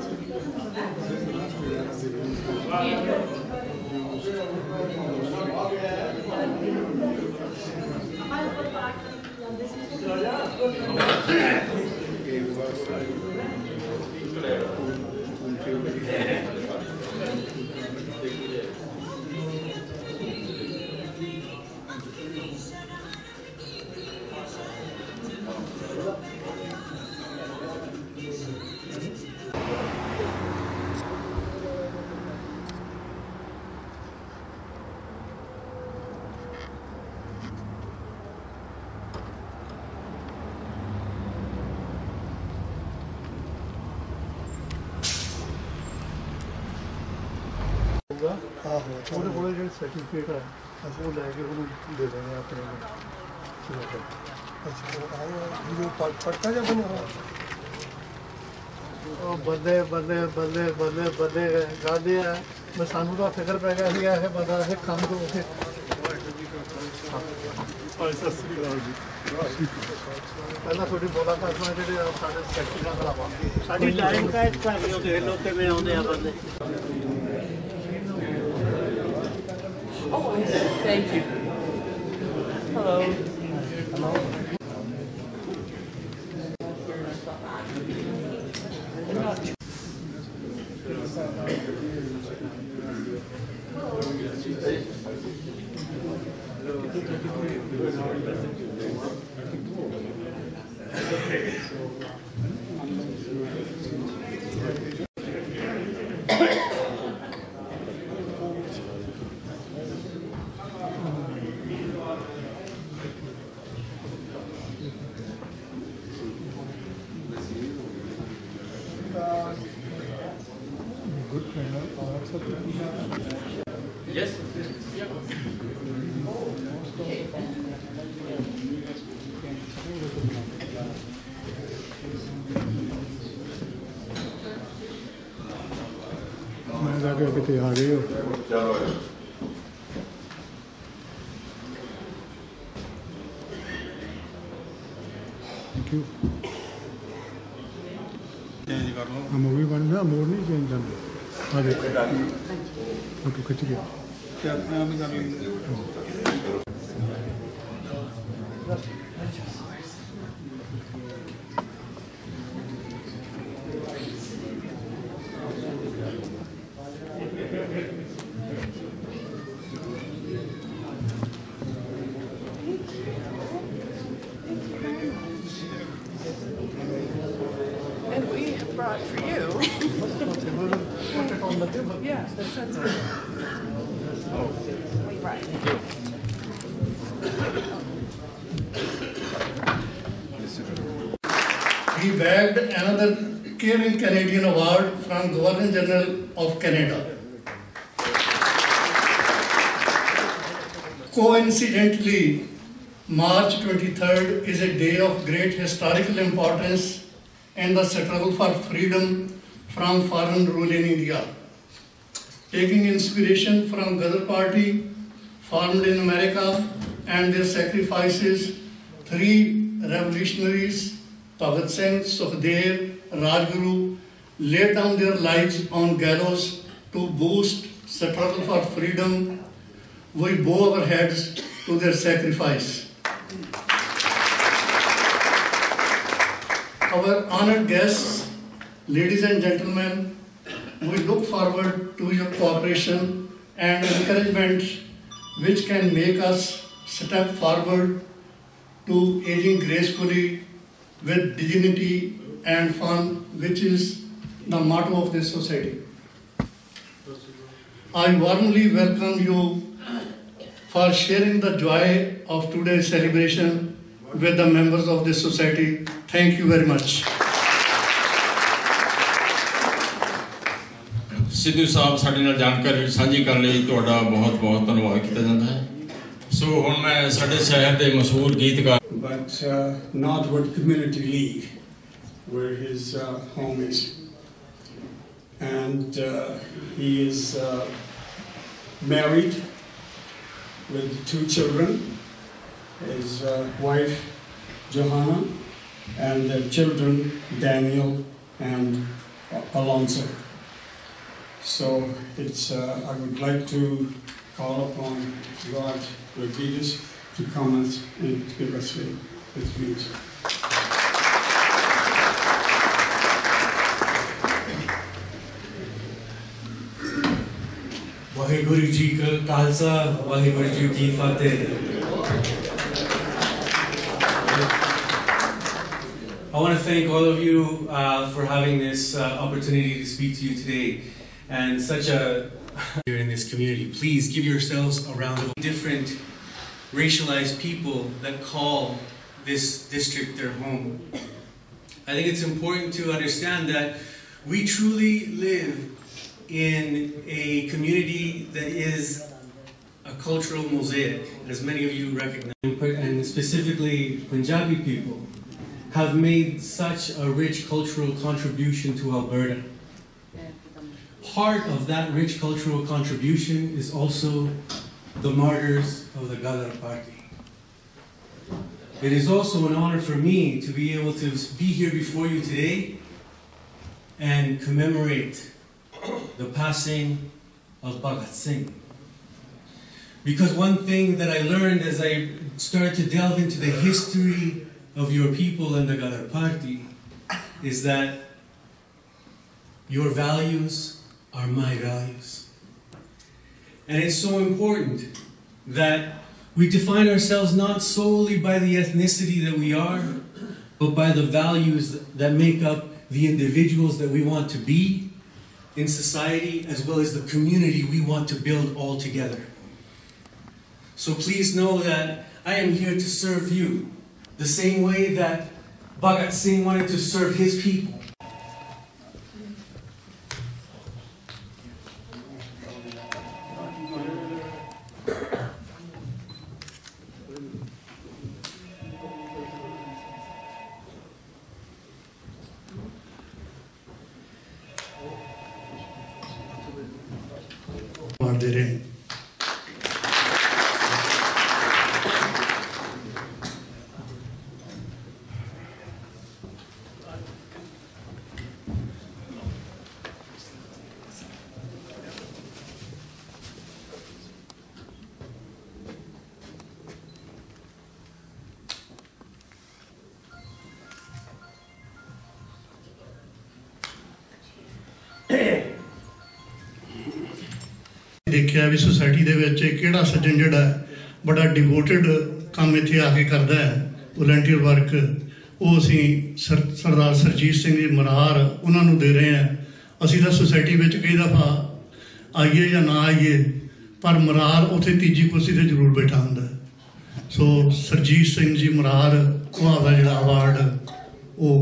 ਉਹਦੇ ਕੋਲ ਜਿਹੜਾ ਸਰਟੀਫਿਕੇਟ ਹੈ ਅਸੀਂ ਉਹ ਲੈ ਕੇ ਉਹਨੂੰ ਦੇ ਦੇਣਾ ਆਪਣੇ ਨੂੰ। ਅੱਛਾ ਪੜਤਾ ਜਾਂ ਬਣਿਆ ਉਹ ਬੰਦੇ ਬੰਦੇ ਬੰਦੇ ਬੰਦੇ ਬੰਦੇ ਗਾਦੇ ਆ ਮੈਂ ਸਾਨੂੰ ਤਾਂ ਫਿਕਰ ਪੈ ਗਿਆ ਸੀਗਾ ਇਹ ਬੰਦਾ ਇਹ ਕੰਮ ਤੋਂ ਉੱਥੇ। ਸਤਿ ਸ੍ਰੀ ਅਕਾਲ ਜੀ। ਪਹਿਲਾਂ ਤੁਹਾਡੀ ਮੁਲਾਕਾਤ ਨਾਲ ਜਿਹੜੇ ਸਾਡੇ ਸੈਕਟਰੀ ਨਾਲ ਕਰਾਵਾਂ ਸਾਡੀ ਲਾਈਨ ਕਾਇਦ ਕਰ ਲਿਓ ਦੇਖ ਲਓ ਕਿਵੇਂ ਆਉਂਦੇ ਆ ਬੰਦੇ। Oh, thank you. Hello. Hello. Good friend Yes. मैं जाके कितने आ गए हो थैंक यू चेंज कर लो मूवी बन गया मोड़ नहीं चेंज करना आ देखो फोटो खिंच गया क्या भी कर लेंगे And we brought for you. Yeah, that sounds good. Wait, right. He bagged another Caring Canadian Award from Governor General of Canada. Coincidentally, March 23rd is a day of great historical importance in the struggle for freedom from foreign rule in India. Taking inspiration from Ghadar Party, formed in America, and their sacrifices, three revolutionaries, Bhagat Singh, Sukhdev, Rajguru, laid down their lives on gallows to boost struggle for freedom. We bow our heads to their sacrifice. Our honored guests, ladies and gentlemen, we look forward to your cooperation and encouragement which can make us step forward to aging gracefully with dignity and fun, which is the motto of this society. I warmly welcome you for sharing the joy of today's celebration with the members of this society. Thank you very much. Sidhu साहब साडे नाल जानकारी साझी करने लई तुहाडा बहुत बहुत धन्यवाद किया जाता है। सो हुण मैं साडे शहर के मशहूर गीतकार but Northwood Community League, where his home is, and he is married with 2 children, his wife Johanna, and their children Daniel and Alonso. So I would like to call upon Rod Rodriguez to come and give us his views. Waheguru ji का खालसा वाहेगुरु जी की फतेह. I want to thank all of you for having this opportunity to speak to you today, and such a here in this community. Please give yourselves a round of different racialized people that call this district their home. I think it's important to understand that we truly live in a community that is a cultural mosaic, as many of you recognize, and specifically Punjabi people have made such a rich cultural contribution to Alberta. Part of that rich cultural contribution is also the martyrs of the Gadar Party. It is also an honor for me to be able to be here before you today and commemorate the passing of Bhagat Singh. Because one thing that I learned as I started to delve into the history of your people and the Gadar Party is that your values are my values. And it's so important that we define ourselves not solely by the ethnicity that we are, but by the values that make up the individuals that we want to be in society, as well as the community we want to build all together. So please know that I am here to serve you the same way that Bhagat Singh wanted to serve his people. देखिया भी society दे विच किहड़ा सज्जन जिहड़ा बड़ा devoted काम इत्थे आके करदा है volunteer work वो असीं सरदार सरजीत सिंह जी मरार उन्हां नूं दे रहे हैं। असीं तां सोसाइटी विच कई दफ़ा आइए या ना आइए पर मरार उत्थे तीजी कुर्सी ते जरूर बैठा हुंदा है। सो सरजीत सिंह जी मरार उन्हां दा जिहड़ा अवार्ड वो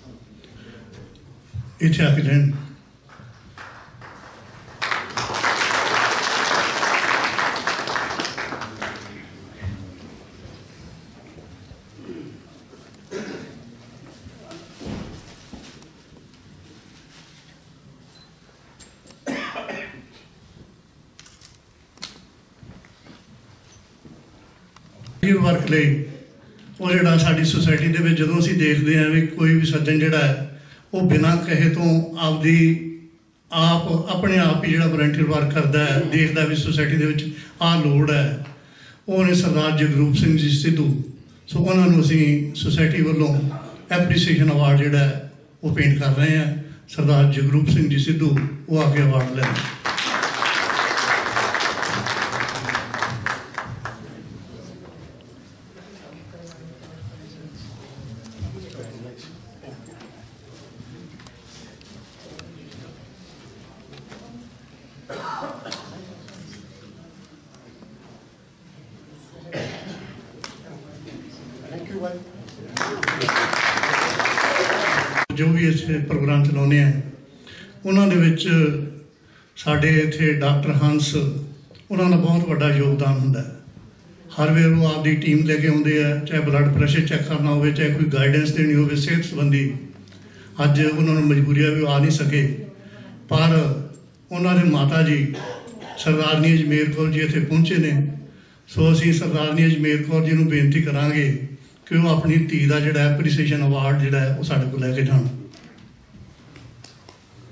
इत्थे आके लैण। वर्क ਲਈ ਉਹ ਜਿਹੜਾ ਸਾਡੀ ਸੁਸਾਇਟੀ ਦੇ ਵਿੱਚ ਜਦੋਂ ਅਸੀਂ ਦੇਖਦੇ ਹਾਂ ਵੀ ਕੋਈ ਵੀ ਸੱਜਣ ਜਿਹੜਾ ਹੈ ਉਹ ਬਿਨਾਂ ਕਹੇ ਤੋਂ ਆਪਣੇ ਆਪ ਹੀ ਜਿਹੜਾ ਵਲੰਟੀਅਰ ਵਰਕ ਕਰਦਾ ਹੈ ਦੇਖਦਾ ਵੀ ਸੁਸਾਇਟੀ ਦੇ ਵਿੱਚ ਆਹ ਲੋੜ ਹੈ ਉਹ ਨੇ ਸਰਦਾਰ ਜਗਰੂਪ ਸਿੰਘ ਜੀ ਸਿੱਧੂ। ਸੋ ਉਹਨਾਂ ਨੂੰ ਅਸੀਂ ਸੁਸਾਇਟੀ ਵੱਲੋਂ ਐਪਰੀਸੀਏਸ਼ਨ ਅਵਾਰਡ ਜਿਹੜਾ ਹੈ ਉਹ ਪੇਂਟ ਕਰ ਰਹੇ ਹਾਂ। ਸਰਦਾਰ ਜਗਰੂਪ ਸਿੰਘ ਜੀ ਸਿੱਧੂ ਉਹ ਆ ਕੇ ਅਵਾਰਡ ਲੈਣ। जो भी इस प्रोग्राम चलाने हैं उन्होंने साढ़े इत्थे डॉक्टर हंस उन्होंने बहुत बड़ा योगदान होंदा है। हर वेर वो आपकी टीम लेके आते हैं चाहे ब्लड प्रेशर चेक करना हो चाहे कोई गाइडेंस देनी हो सेहत संबंधी। अज उन्होंने मजबूरियां भी आ नहीं सके पर उन्होंने माता जी सरदारनी अजमेर कौर जी इत्थे पहुंचे ने। सो असीं सरदारनी अजमेर कौर जी नूं बेनती करांगे कि वो अपनी धी का जिहड़ा एप्रीसीएशन अवार्ड जिहड़ा है वो साडे कोल लैके जाण।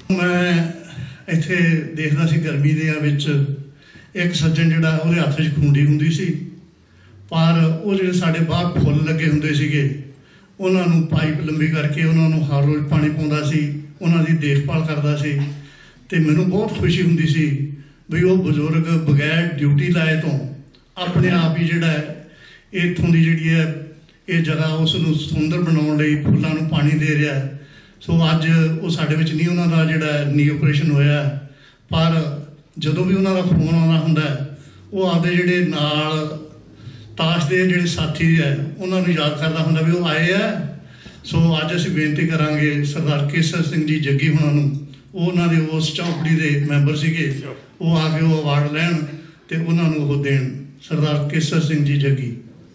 मैं ਇੱਥੇ ਦੇਖਦਾ ਸੀ ਗਰਮੀ ਦੇ ਵਿੱਚ ਇੱਕ ਸੱਜਣ ਜਿਹੜਾ ਉਹਦੇ ਹੱਥ 'ਚ ਖੂੰਡੀ ਹੁੰਦੀ ਸੀ, ਪਰ ਉਹ ਜਿਹੜੇ ਸਾਡੇ ਬਾਹਰ ਫੁੱਲ ਲੱਗੇ ਹੁੰਦੇ ਸੀਗੇ ਉਹਨਾਂ ਨੂੰ ਪਾਈਪ ਲੰਬੀ ਕਰਕੇ ਉਹਨਾਂ ਨੂੰ ਹਰ ਰੋਜ਼ ਪਾਣੀ ਪਾਉਂਦਾ ਸੀ, ਉਹਨਾਂ ਦੀ ਦੇਖਭਾਲ ਕਰਦਾ ਸੀ। ਤੇ ਮੈਨੂੰ ਬਹੁਤ ਖੁਸ਼ੀ ਹੁੰਦੀ ਸੀ ਵੀ ਉਹ ਬਜ਼ੁਰਗ ਬਗੈਰ ਡਿਊਟੀ ਲਾਏ ਤੋਂ ਆਪਣੇ ਆਪ ਹੀ ਜਿਹੜਾ ਹੈ ਇੱਥੋਂ ਦੀ ਜਿਹੜੀ ਹੈ ਇਹ ਜਗ੍ਹਾ ਉਸ ਨੂੰ ਸੁੰਦਰ ਬਣਾਉਣ ਲਈ ਫੁੱਲਾਂ ਨੂੰ ਪਾਣੀ ਦੇ ਰਿਹਾ। ਸੋ ਅੱਜ ਉਹ ਸਾਡੇ ਵਿੱਚ ਨਹੀਂ, ਉਹਨਾਂ ਦਾ ਜਿਹੜਾ ਨੀ ਆਪਰੇਸ਼ਨ ਹੋਇਆ, ਪਰ ਜਦੋਂ ਵੀ ਉਹਨਾਂ ਦਾ ਫੋਨ ਆਉਂਦਾ ਹੁੰਦਾ ਉਹ ਆਪਦੇ ਜਿਹੜੇ ਨਾਲ ਤਾਸ਼ ਦੇ ਜਿਹੜੇ ਸਾਥੀ ਹੈ ਉਹਨਾਂ ਨੂੰ ਯਾਦ ਕਰਦਾ ਹੁੰਦਾ ਵੀ ਉਹ ਆਏ ਆ। ਸੋ ਅੱਜ ਅਸੀਂ ਬੇਨਤੀ ਕਰਾਂਗੇ ਸਰਦਾਰ ਕੇਸਰ ਸਿੰਘ ਜੀ ਜੱਗੀ ਹੋਣਾ ਨੂੰ, ਉਹ ਉਹਨਾਂ ਦੇ ਉਸ ਚੌਂਕੜੀ ਦੇ ਮੈਂਬਰ ਸੀਗੇ, ਉਹ ਆ ਕੇ ਉਹ ਅਵਾਰਡ ਲੈਣ ਤੇ ਉਹਨਾਂ ਨੂੰ ਉਹ ਦੇਣ। ਸਰਦਾਰ ਕੇਸਰ ਸਿੰਘ ਜੀ ਜੱਗੀ।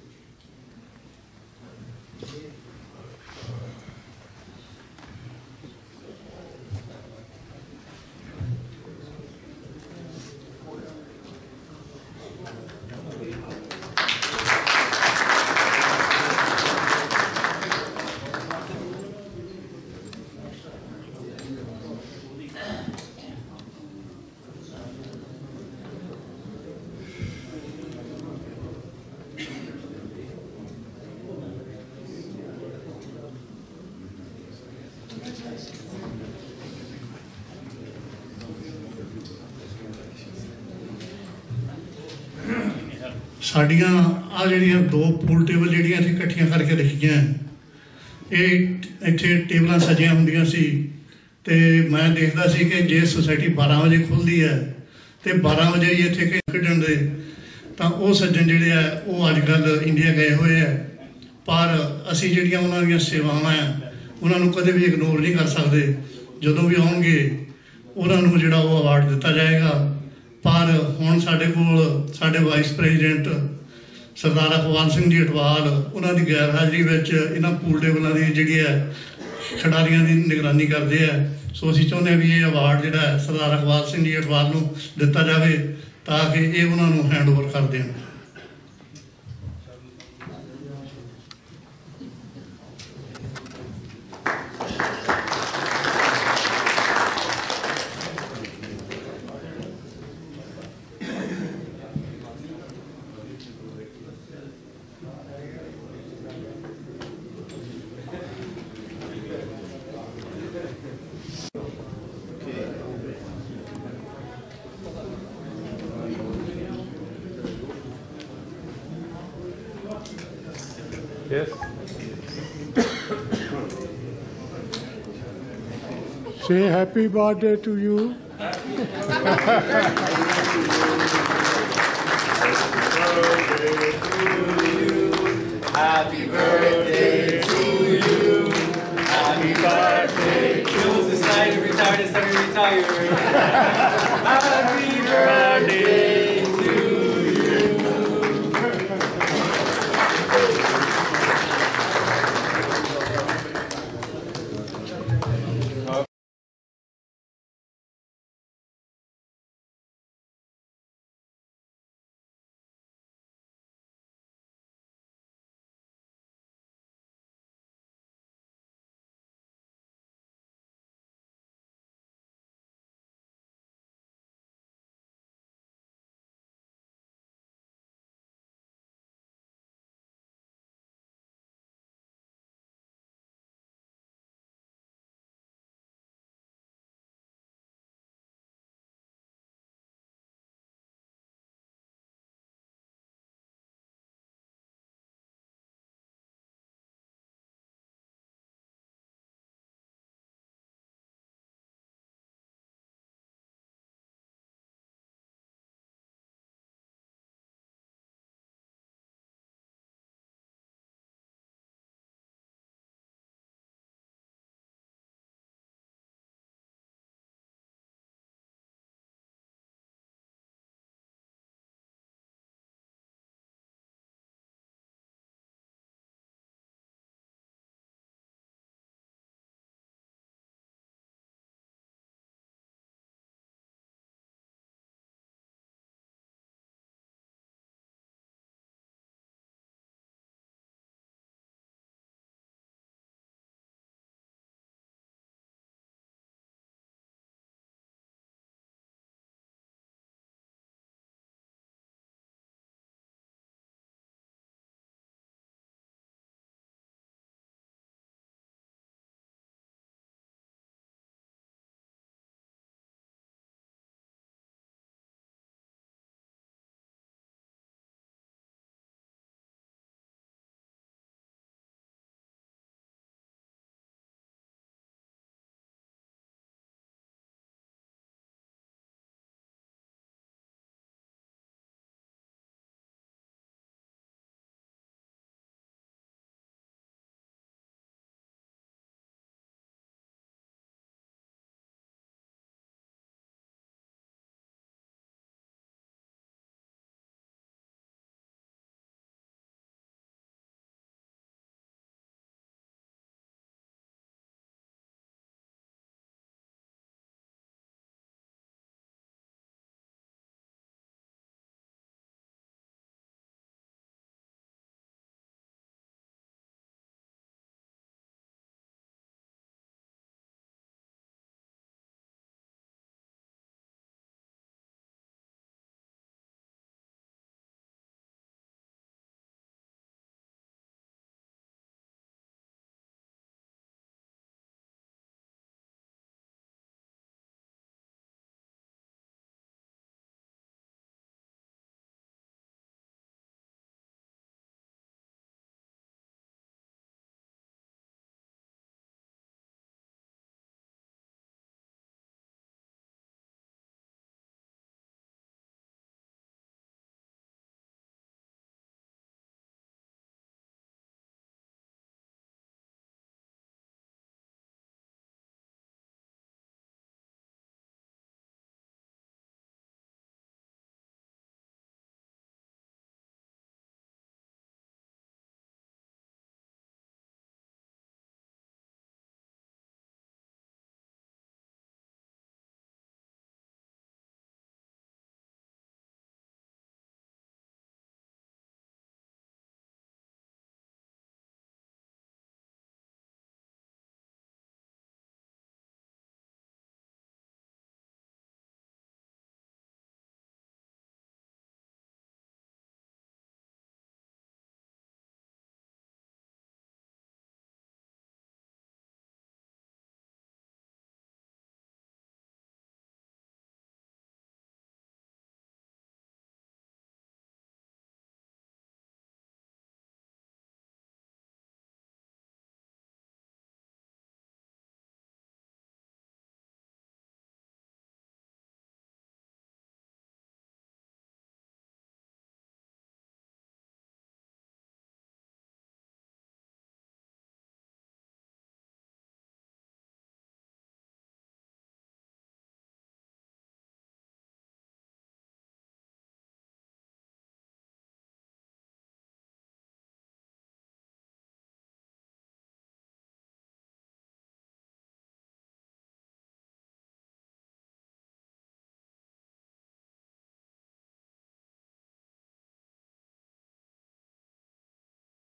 ਸਾਡੀਆਂ ਆ ਜਿਹੜੀਆਂ ਦੋ ਪੂਲ ਟੇਬਲ ਜਿਹੜੀਆਂ ਇੱਥੇ ਇਕੱਠੀਆਂ ਕਰਕੇ ਰੱਖੀਆਂ, ਇਹ ਇੱਥੇ ਟੇਬਲਾਂ ਸਜੀਆਂ ਹੁੰਦੀਆਂ ਸੀ ਤੇ ਮੈਂ ਦੇਖਦਾ ਸੀ ਕਿ ਜੇ ਸੁਸਾਇਟੀ 12 ਵਜੇ ਖੁੱਲ੍ਹਦੀ ਹੈ ਤੇ 12 ਵਜੇ ਹੀ ਇੱਥੇ ਖੇਡਣ ਦੇ, ਤਾਂ ਉਹ ਸੱਜਣ ਜਿਹੜੇ ਆ ਉਹ ਅੱਜ ਕੱਲ੍ਹ ਇੰਡੀਆ ਗਏ ਹੋਏ ਆ। ਪਰ ਅਸੀਂ ਜਿਹੜੀਆਂ ਉਹਨਾਂ ਦੀਆਂ ਸੇਵਾਵਾਂ ਆ ਉਹਨਾਂ ਨੂੰ ਕਦੇ ਵੀ ਇਗਨੋਰ ਨਹੀਂ ਕਰ ਸਕਦੇ। ਜਦੋਂ ਵੀ ਆਉਣਗੇ ਉਹਨਾਂ ਨੂੰ ਜਿਹੜਾ ਉਹ ਅਵਾਰਡ ਦਿੱਤਾ ਜਾਏਗਾ। ਪਰ ਹੁਣ ਸਾਡੇ ਕੋਲ ਸਾਡੇ ਵਾਈਸ ਪ੍ਰੈਜ਼ੀਡੈਂਟ ਸਰਦਾਰ ਅਖਵਾਲ ਸਿੰਘ ਜੀ ਅਟਵਾਲ, ਉਹਨਾਂ ਦੀ ਗੈਰ ਹਾਜ਼ਰੀ ਵਿੱਚ ਇਹਨਾਂ ਪੂਲ ਟੇਬਲਾਂ ਦੀ ਜਿਹੜੀ ਹੈ ਖਿਡਾਰੀਆਂ ਦੀ ਨਿਗਰਾਨੀ ਕਰਦੇ ਆ। ਸੋ ਅਸੀਂ ਚਾਹੁੰਦੇ ਹਾਂ ਵੀ ਇਹ ਅਵਾਰਡ ਜਿਹੜਾ ਹੈ ਸਰਦਾਰ ਅਖਵਾਲ ਸਿੰਘ ਜੀ ਅਟਵਾਲ ਨੂੰ ਦਿੱਤਾ ਜਾਵੇ ਤਾਂ ਕਿ ਇਹ ਉਹਨਾਂ ਨੂੰ ਹੈਂਡਓਵਰ ਕਰ ਦੇਣ। Yes. Say happy birthday to you.